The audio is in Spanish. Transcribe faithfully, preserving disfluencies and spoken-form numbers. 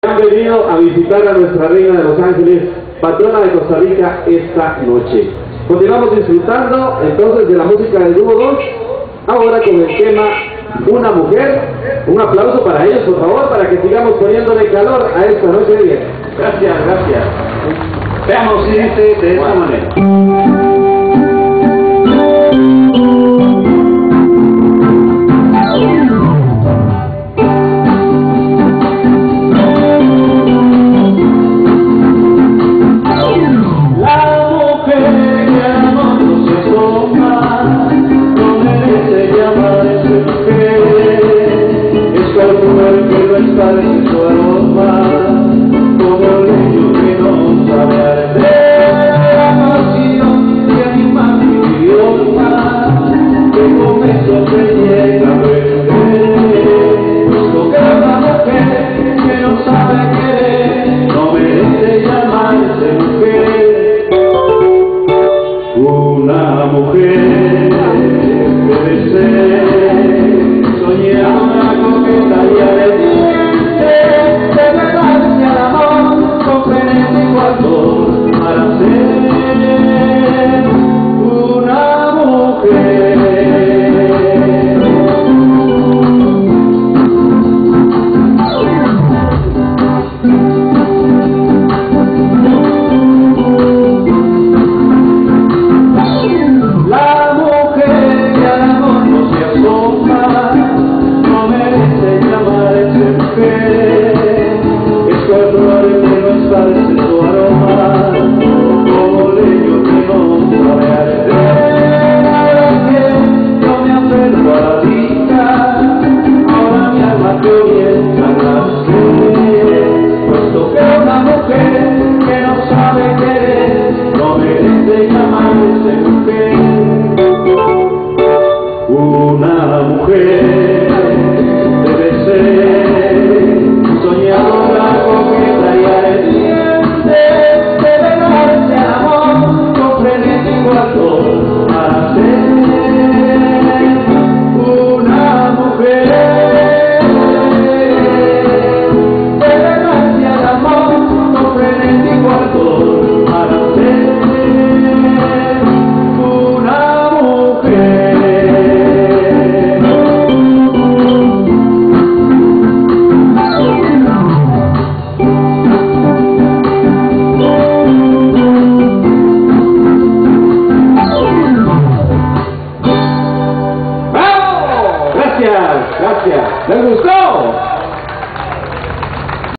Han venido a visitar a nuestra reina de Los Ángeles, patrona de Costa Rica, esta noche. Continuamos disfrutando entonces de la música del dúo dos, ahora con el tema Una Mujer. Un aplauso para ellos, por favor, para que sigamos poniéndole calor a esta noche de viernes. Gracias, gracias. Veamos si dice de esta manera.